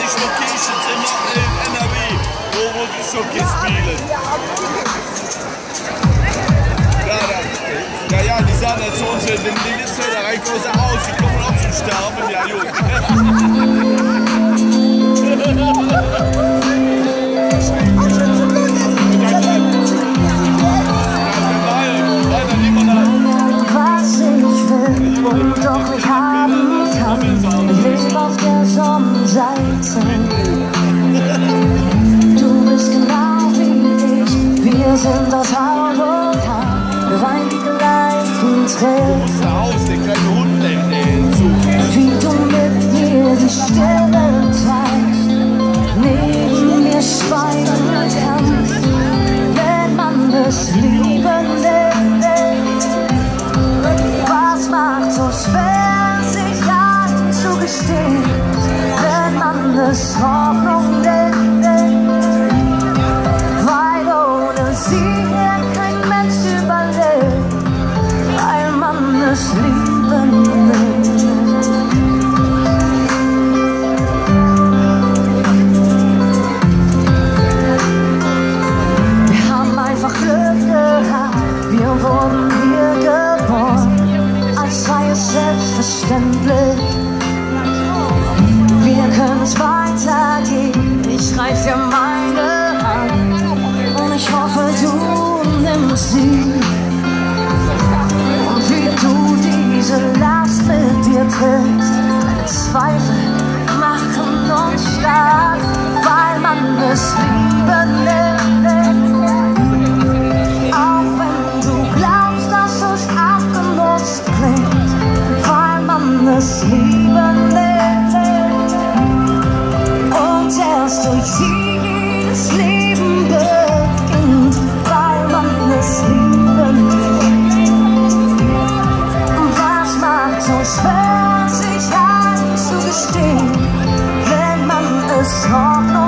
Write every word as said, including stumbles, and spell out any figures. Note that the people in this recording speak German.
dreißig Locations in, in N R W, wo, wo die Schoki spielen. Ja, ja, ja, die sagen jetzt so, wenn die Liste da reinkommen, sagen aus, die kommen auch zu sterben, ja, Junge. Und doch nicht haben kann. Ich lebe auf der Sonnenseite. Du bist genau wie ich. Wir sind aus Haut und Haar. Wir weinen die gleichen Tränen. Wie du mit mir die Stille teilst, neben mir schweigen kannst, wenn man das lieben will. So schwer, sich einzugestehen, wenn man es Hoffnung nennt, weil ohne sie hier kein Mensch überlebt, weil man es lieben will. Wir haben einfach Glück gehabt, wir wurden hier geboren. Als sei es selbstverständlich. Wir können es weitergehen. Ich reiß dir meine Hand und ich hoffe, du nimmst sie. Und wie du diese Last mit dir trägst, deine Zweifel machen uns stark, weil man es lieben lernt. Auch wenn du glaubst, dass es abgenutzt klingt, weil man es lieben lernt. Und erst durch sie jedes Leben beginnt, weil man es lieben lernt. Was macht so schwer, sich einzugestehen, wenn man es Hoffnung